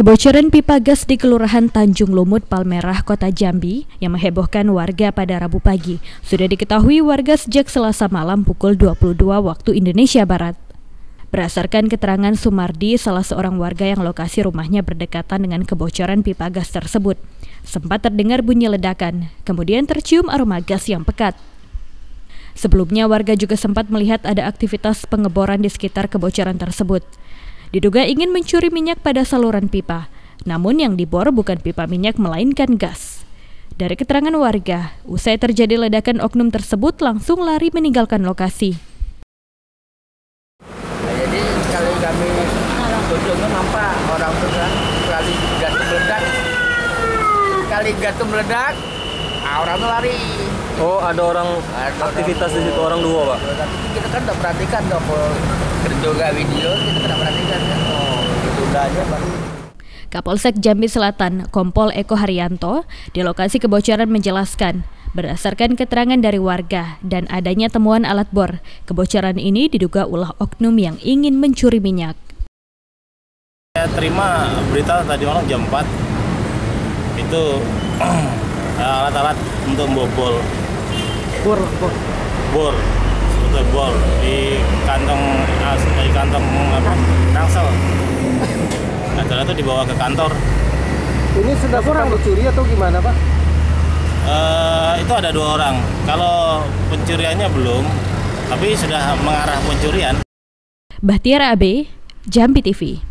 Kebocoran pipa gas di Kelurahan Tanjung Lumut, Palmerah, Kota Jambi yang menghebohkan warga pada Rabu pagi sudah diketahui warga sejak Selasa malam pukul 22 waktu Indonesia Barat. Berdasarkan keterangan Sumardi, salah seorang warga yang lokasi rumahnya berdekatan dengan kebocoran pipa gas tersebut, sempat terdengar bunyi ledakan, kemudian tercium aroma gas yang pekat. Sebelumnya warga juga sempat melihat ada aktivitas pengeboran di sekitar kebocoran tersebut. Diduga ingin mencuri minyak pada saluran pipa, namun yang dibor bukan pipa minyak melainkan gas. Dari keterangan warga, usai terjadi ledakan oknum tersebut langsung lari meninggalkan lokasi. Nah, jadi kalau kami kunjungan nampak orang tuh kan kali gas itu meledak, orang tuh lari. Oh, ada orang aktivitas di situ, orang dua, Pak? Kita kan udah perhatikan dong, juga video kita udah perhatikan kan. Oh, itu udah aja baru. Kapolsek Jambi Selatan, Kompol Eko Haryanto, di lokasi kebocoran menjelaskan, berdasarkan keterangan dari warga dan adanya temuan alat bor, kebocoran ini diduga ulah oknum yang ingin mencuri minyak. Saya terima berita tadi malam jam 4, itu alat-alat untuk membobol bor di kantong rangsel. Nah, setelah itu dibawa ke kantor. Ini sudah pernah dicuri atau gimana, Pak? Itu ada 2 orang. Kalau pencuriannya belum, tapi sudah mengarah pencurian. Bahtiar AB, Jambi TV.